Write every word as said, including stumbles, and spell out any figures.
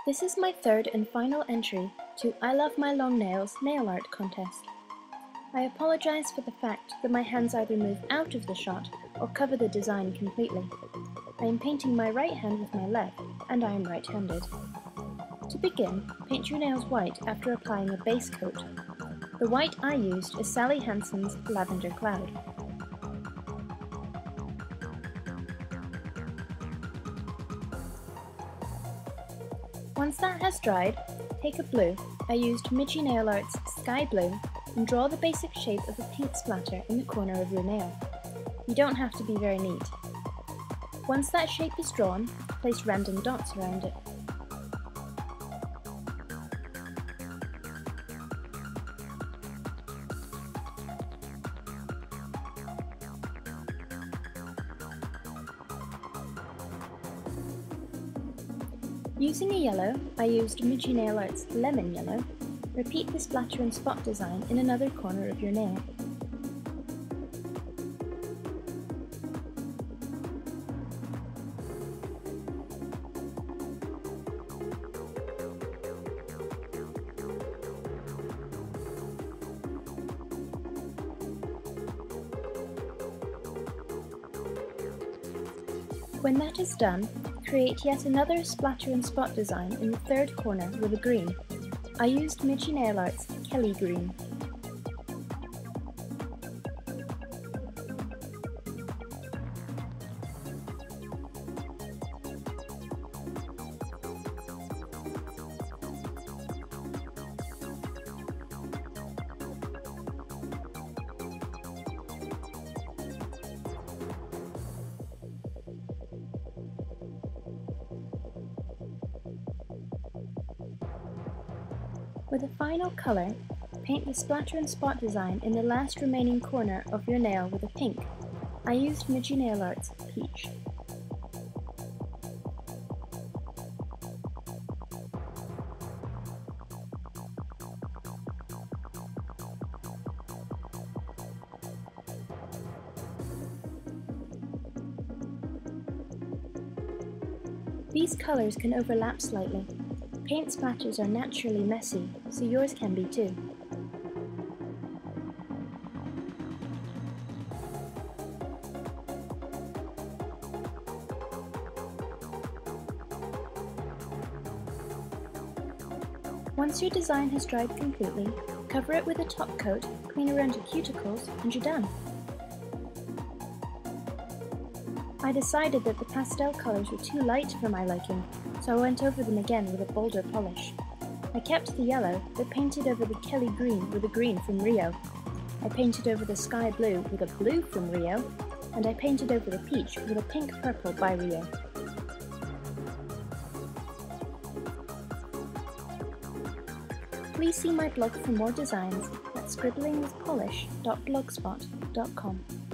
This is my third and final entry to I Love My Long Nails nail art contest. I apologise for the fact that my hands either move out of the shot or cover the design completely. I am painting my right hand with my left, and I am right-handed. To begin, paint your nails white after applying a base coat. The white I used is Sally Hansen's Lavender Cloud. Once that has dried, take a blue. I used MigiNailArt's Sky Blue and draw the basic shape of a paint splatter in the corner of your nail. You don't have to be very neat. Once that shape is drawn, place random dots around it. Using a yellow, I used MigiNailArt's Lemon Yellow. Repeat the splatter and spot design in another corner of your nail. When that is done, create yet another splatter and spot design in the third corner with a green. I used MigiNailArt's Kelly Green. With a final colour, paint the splatter and spot design in the last remaining corner of your nail with a pink. I used MigiNailArt's Peach. These colours can overlap slightly. Paint splatters are naturally messy, so yours can be too. Once your design has dried completely, cover it with a top coat, clean around your cuticles, and you're done. I decided that the pastel colours were too light for my liking, so I went over them again with a bolder polish. I kept the yellow, but painted over the Kelly Green with a green from Rio. I painted over the Sky Blue with a blue from Rio, and I painted over the peach with a pink purple by Rio. Please see my blog for more designs at scribbling with polish dot blogspot dot com.